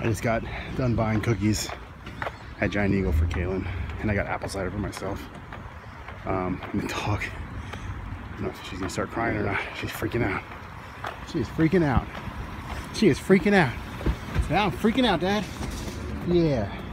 I just got done buying cookies at Giant Eagle for Kaylin, and I got apple cider for myself. And the dog, I don't know if she's gonna start crying or not. She's freaking out. She is freaking out. She is freaking out. Now I'm freaking out, Dad. Yeah.